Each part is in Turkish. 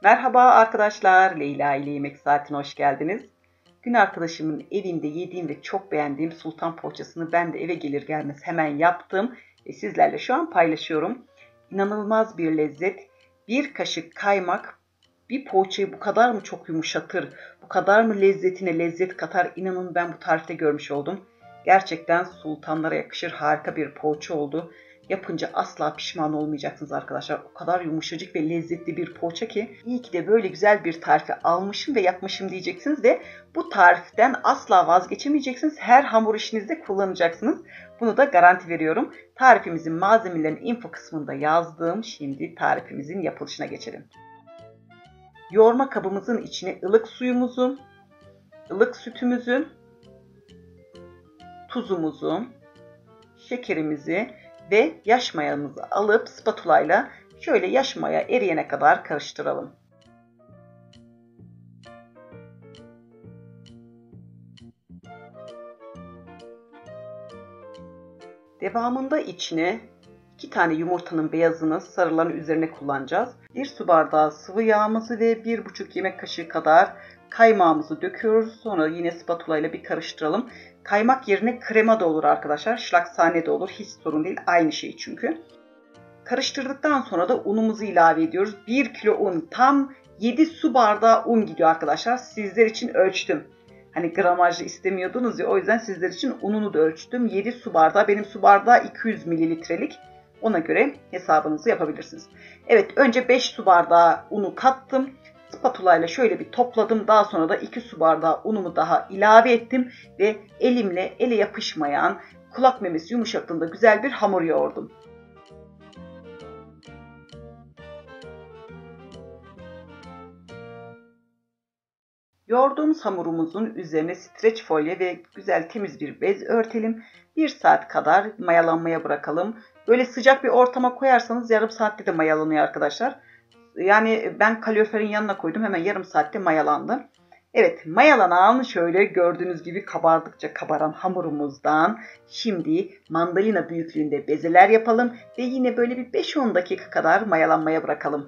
Merhaba arkadaşlar, Leyla ile Yemek Saatine hoş geldiniz. Gün arkadaşımın evinde yediğim ve çok beğendiğim sultan poğaçasını ben de eve gelir gelmez hemen yaptım ve sizlerle şu an paylaşıyorum. İnanılmaz bir lezzet, bir kaşık kaymak bir poğaçayı bu kadar mı çok yumuşatır, bu kadar mı lezzetine lezzet katar, inanın ben bu tarifte görmüş oldum. Gerçekten sultanlara yakışır harika bir poğaça oldu. Yapınca asla pişman olmayacaksınız arkadaşlar. O kadar yumuşacık ve lezzetli bir poğaça ki iyi ki de böyle güzel bir tarifi almışım ve yapmışım diyeceksiniz ve bu tariften asla vazgeçemeyeceksiniz. Her hamur işinizde kullanacaksınız. Bunu da garanti veriyorum. Tarifimizin malzemelerini info kısmında yazdım. Şimdi tarifimizin yapılışına geçelim. Yoğurma kabımızın içine ılık suyumuzu, ılık sütümüzü, tuzumuzu, şekerimizi ve yaş mayamızı alıp spatula ile şöyle yaş maya eriyene kadar karıştıralım. Devamında içine 2 tane yumurtanın beyazını sarılarını üzerine kullanacağız. 1 su bardağı sıvı yağımızı ve 1,5 yemek kaşığı kadar kaymağımızı döküyoruz. Sonra yine spatula ile bir karıştıralım. Kaymak yerine krema da olur arkadaşlar. Şlaksane de olur. Hiç sorun değil. Aynı şey çünkü. Karıştırdıktan sonra da unumuzu ilave ediyoruz. 1 kilo un, tam 7 su bardağı un gidiyor arkadaşlar. Sizler için ölçtüm. Hani gramajlı istemiyordunuz ya, o yüzden sizler için ununu da ölçtüm. 7 su bardağı, benim su bardağı 200 mililitrelik. Ona göre hesabınızı yapabilirsiniz. Evet, önce 5 su bardağı unu kattım. Spatula ile şöyle bir topladım. Daha sonra da 2 su bardağı unumu daha ilave ettim. Ve elimle ele yapışmayan kulak memesi yumuşaklığında güzel bir hamur yoğurdum. Yoğurduğumuz hamurumuzun üzerine streç folyo ve güzel temiz bir bez örtelim. 1 saat kadar mayalanmaya bırakalım. Böyle sıcak bir ortama koyarsanız yarım saatte de mayalanıyor arkadaşlar. Yani ben kaloriferin yanına koydum, hemen yarım saatte mayalandı. Evet, mayalanan şöyle gördüğünüz gibi kabardıkça kabaran hamurumuzdan şimdi mandalina büyüklüğünde bezeler yapalım ve yine böyle bir 5-10 dakika kadar mayalanmaya bırakalım.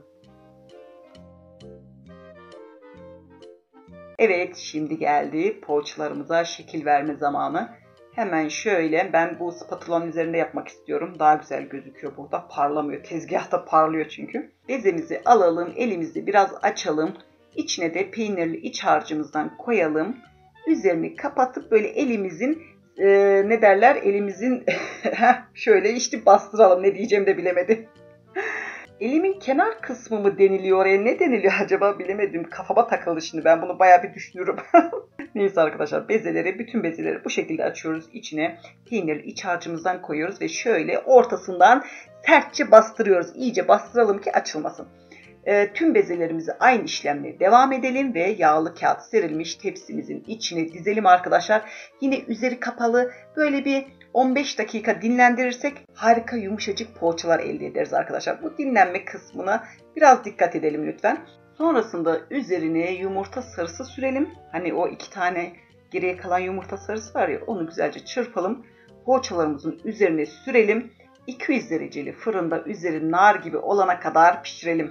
Evet, şimdi geldi poğaçalarımıza şekil verme zamanı. Hemen şöyle, ben bu spatulanın üzerinde yapmak istiyorum. Daha güzel gözüküyor burada. Parlamıyor. Tezgahta parlıyor çünkü. Bezemizi alalım. Elimizi biraz açalım. İçine de peynirli iç harcımızdan koyalım. Üzerini kapatıp böyle elimizin ne derler? Elimizin şöyle işte bastıralım. Ne diyeceğimi de bilemedim. Elimin kenar kısmı mı deniliyor oraya? Ne deniliyor acaba bilemedim. Kafama takıldı şimdi. Ben bunu bayağı bir düşünüyorum. Neyse arkadaşlar, bütün bezeleri bu şekilde açıyoruz. İçine peynirli iç harcımızdan koyuyoruz ve şöyle ortasından sertçe bastırıyoruz. İyice bastıralım ki açılmasın. Tüm bezelerimizi aynı işlemle devam edelim ve yağlı kağıt serilmiş tepsimizin içine dizelim arkadaşlar. Yine üzeri kapalı böyle bir 15 dakika dinlendirirsek harika yumuşacık poğaçalar elde ederiz arkadaşlar. Bu dinlenme kısmına biraz dikkat edelim lütfen. Sonrasında üzerine yumurta sarısı sürelim. Hani o 2 tane geriye kalan yumurta sarısı var ya, onu güzelce çırpalım. Poğaçalarımızın üzerine sürelim. 200 dereceli fırında üzeri nar gibi olana kadar pişirelim.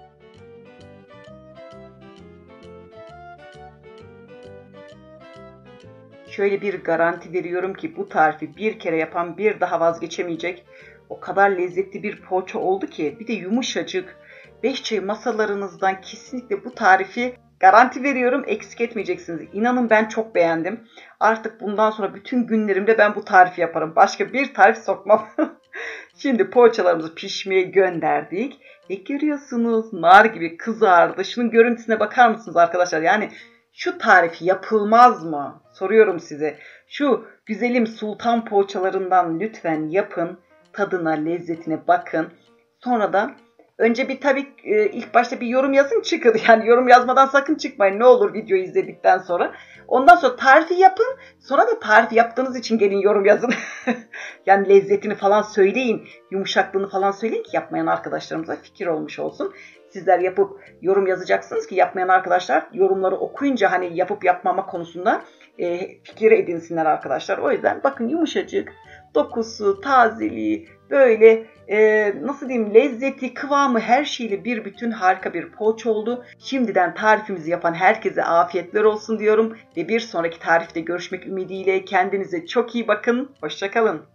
Şöyle bir garanti veriyorum ki bu tarifi bir kere yapan bir daha vazgeçemeyecek. O kadar lezzetli bir poğaça oldu ki, bir de yumuşacık. 5 çay masalarınızdan kesinlikle bu tarifi garanti veriyorum, eksik etmeyeceksiniz. İnanın ben çok beğendim. Artık bundan sonra bütün günlerimde ben bu tarifi yaparım. Başka bir tarif sokmam. Şimdi poğaçalarımızı pişmeye gönderdik. Ve görüyorsunuz nar gibi kızardı. Şunun görüntüsüne bakar mısınız arkadaşlar? Yani şu tarif yapılmaz mı? Soruyorum size. Şu güzelim sultan poğaçalarından lütfen yapın. Tadına, lezzetine bakın. Sonra da önce bir tabii ilk başta bir yorum yazın, çıkın. Yani yorum yazmadan sakın çıkmayın. Ne olur videoyu izledikten sonra. Ondan sonra tarifi yapın. Sonra da tarifi yaptığınız için gelin yorum yazın. Yani lezzetini falan söyleyin. Yumuşaklığını falan söyleyin ki yapmayan arkadaşlarımıza fikir olmuş olsun. Sizler yapıp yorum yazacaksınız ki yapmayan arkadaşlar yorumları okuyunca hani yapıp yapmama konusunda fikir edinsinler arkadaşlar. O yüzden bakın yumuşacık, dokusu, tazeliği, böyle nasıl diyeyim, lezzeti, kıvamı, her şeyle bir bütün harika bir poğaça oldu. Şimdiden tarifimizi yapan herkese afiyetler olsun diyorum ve bir sonraki tarifte görüşmek ümidiyle kendinize çok iyi bakın. Hoşça kalın.